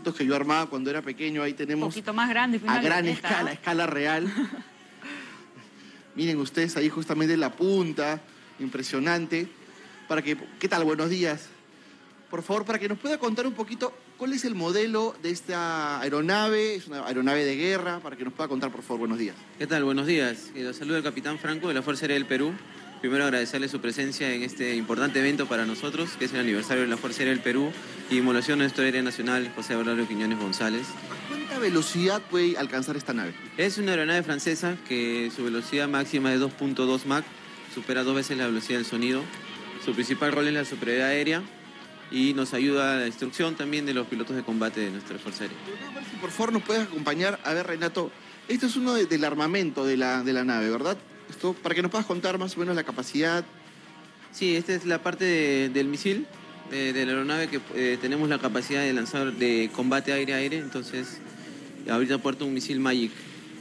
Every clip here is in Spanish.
pilotos que yo armaba cuando era pequeño. Ahí tenemos... Un poquito más grande. A gran escala, escala real. Miren ustedes ahí justamente la punta, impresionante. ¿Qué tal? Buenos días. Por favor, para que nos pueda contar un poquito cuál es el modelo de esta aeronave. Es una aeronave de guerra, para que nos pueda contar, por favor. Buenos días. ¿Qué tal? Buenos días. Los saluda el capitán Franco de la Fuerza Aérea del Perú. Primero agradecerle su presencia en este importante evento para nosotros, que es el aniversario de la Fuerza Aérea del Perú y inmolación de nuestro héroe nacional, José Abelardo Quiñones González. ¿A cuánta velocidad puede alcanzar esta nave? Es una aeronave francesa que su velocidad máxima es 2.2 Mach, supera 2 veces la velocidad del sonido. Su principal rol es la superioridad aérea y nos ayuda a la instrucción también de los pilotos de combate de nuestra Fuerza Aérea. Si por favor nos puedes acompañar. A ver, Renato, esto es uno del armamento de la nave, ¿verdad? Esto, para que nos puedas contar más o menos la capacidad. Sí, esta es la parte del misil de la aeronave que tenemos la capacidad de lanzar de combate aire-aire. Entonces, ahorita puerto un misil Magic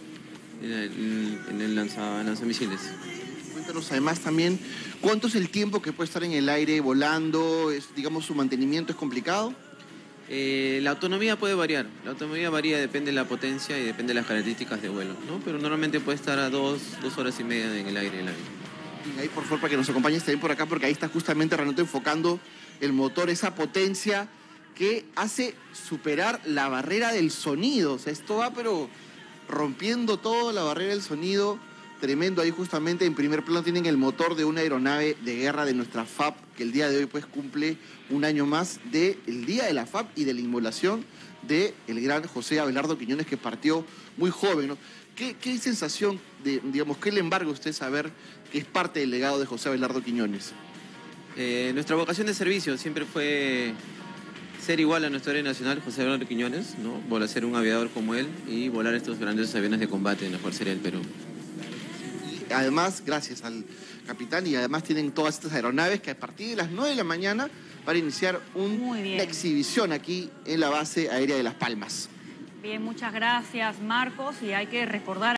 en el lanzamisiles. Cuéntanos además también, ¿cuánto es el tiempo que puede estar en el aire volando? Digamos, ¿su mantenimiento es complicado? La autonomía puede variar. La autonomía varía, depende de la potencia y depende de las características de vuelo, ¿no? Pero normalmente puede estar a 2 horas y media en el aire. Y ahí, por favor, para que nos acompañes también por acá, porque ahí está justamente Renato enfocando el motor, esa potencia que hace superar la barrera del sonido. O sea, esto va pero rompiendo toda la barrera del sonido. Tremendo. Ahí justamente en primer plano tienen el motor de una aeronave de guerra de nuestra FAB, que el día de hoy pues cumple un año más del Día de la FAB y de la inmolación del gran José Abelardo Quiñones, que partió muy joven, ¿no? ¿Qué sensación, digamos, qué le embarga a usted saber que es parte del legado de José Abelardo Quiñones? Nuestra vocación de servicio siempre fue ser igual a nuestro héroe nacional, José Abelardo Quiñones, ¿no? Volar, ser un aviador como él y volar estos grandes aviones de combate en la Fuerza Aérea del Perú. Además, gracias al capitán, y además tienen todas estas aeronaves que a partir de las 9 de la mañana van a iniciar una exhibición aquí en la base aérea de Las Palmas. Bien, muchas gracias, Marcos, y hay que recordar